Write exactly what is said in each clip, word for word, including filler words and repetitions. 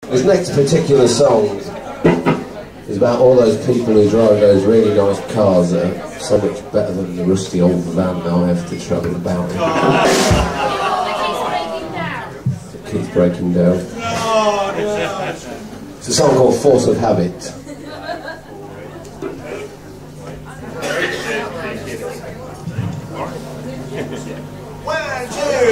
This next particular song is about all those people who drive those really nice cars that are so much better than the rusty old van that I have to travel about in. It keeps breaking down. It's a song called Force of Habit. One, two.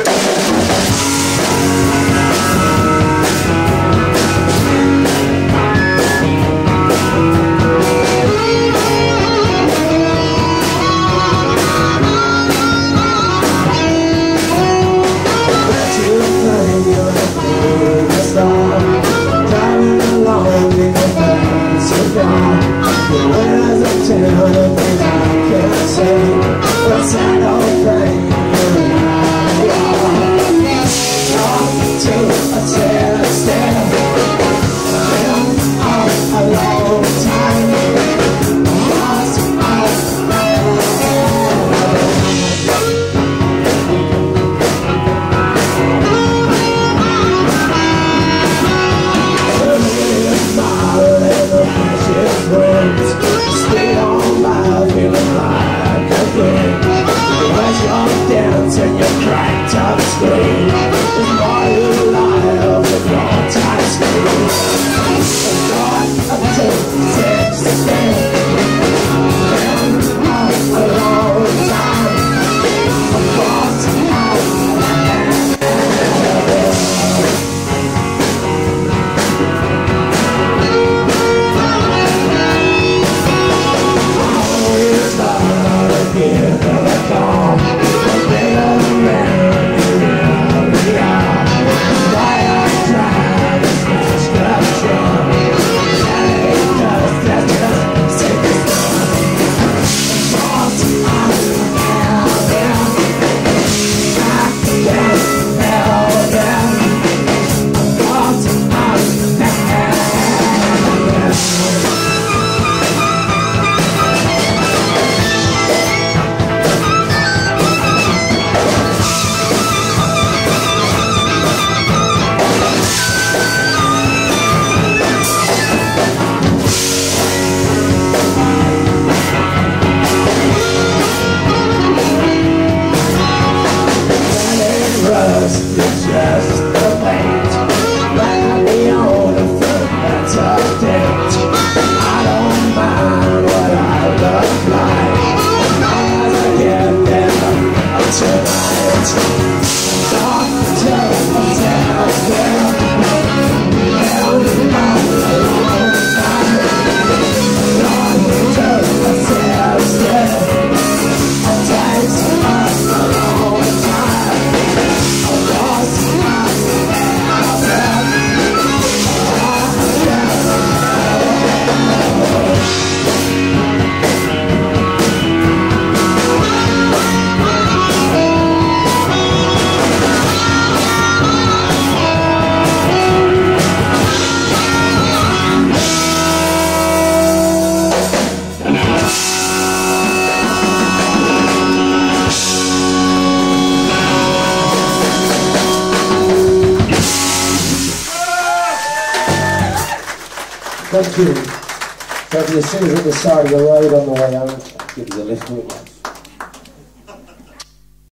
Thank you. So if you see us at the side of the road on the way home, give us a lift.